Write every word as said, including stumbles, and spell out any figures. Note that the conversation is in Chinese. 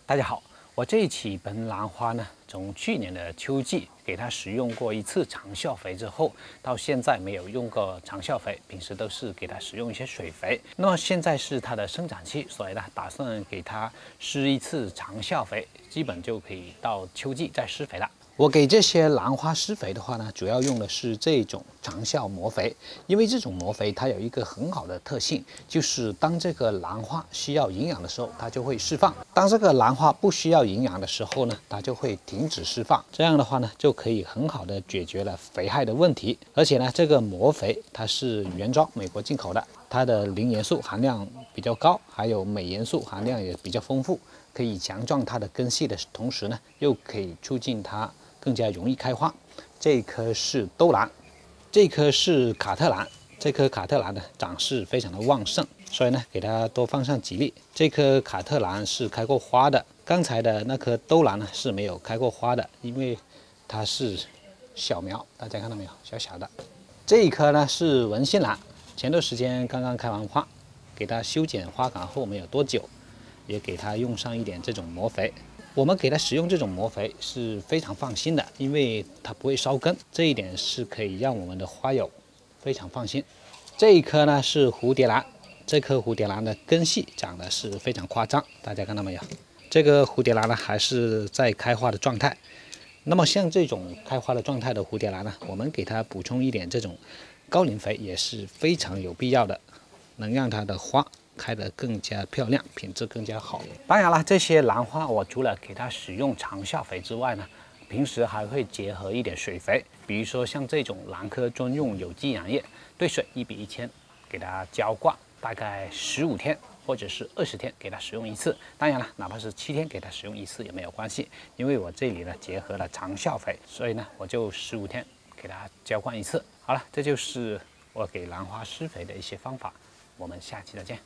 大家好，我这一期盆兰花呢，从去年的秋季给它使用过一次长效肥之后，到现在没有用过长效肥，平时都是给它使用一些水肥。那么现在是它的生长期，所以呢，打算给它施一次长效肥，基本就可以到秋季再施肥了。我给这些兰花施肥的话呢，主要用的是这种长效磨肥，因为这种磨肥它有一个很好的特性，就是当这个兰花需要营养的时候，它就会释放；当这个兰花不需要营养的时候呢，它就会停止释放。这样的话呢，就可以很好的解决了肥害的问题。而且呢，这个磨肥它是原装美国进口的，它的磷元素含量比较高，还有镁元素含量也比较丰富，可以强壮它的根系的同时呢，又可以促进它更加容易开花。这棵是兜兰，这棵是卡特兰，这棵卡特兰呢长势非常的旺盛，所以呢给它多放上几粒。这棵卡特兰是开过花的，刚才的那棵兜兰呢是没有开过花的，因为它是小苗，大家看到没有，小小的。这一棵呢是文心兰，前段时间刚刚开完花，给它修剪花杆后没有多久，也给它用上一点这种磨肥。我们给它使用这种磨肥是非常放心的，因为它不会烧根，这一点是可以让我们的花友非常放心。这一棵呢是蝴蝶兰，这棵蝴蝶兰的根系长得是非常夸张，大家看到没有？这个蝴蝶兰呢还是在开花的状态。那么像这种开花的状态的蝴蝶兰呢，我们给它补充一点这种高磷肥也是非常有必要的，能让它的花开得更加漂亮，品质更加好。当然了，这些兰花我除了给它使用长效肥之外呢，平时还会结合一点水肥，比如说像这种兰科专用有机养液，兑水一比一千，给它浇灌，大概十五天或者是二十天给它使用一次。当然了，哪怕是七天给它使用一次也没有关系，因为我这里呢结合了长效肥，所以呢我就十五天给它浇灌一次。好了，这就是我给兰花施肥的一些方法，我们下期再见。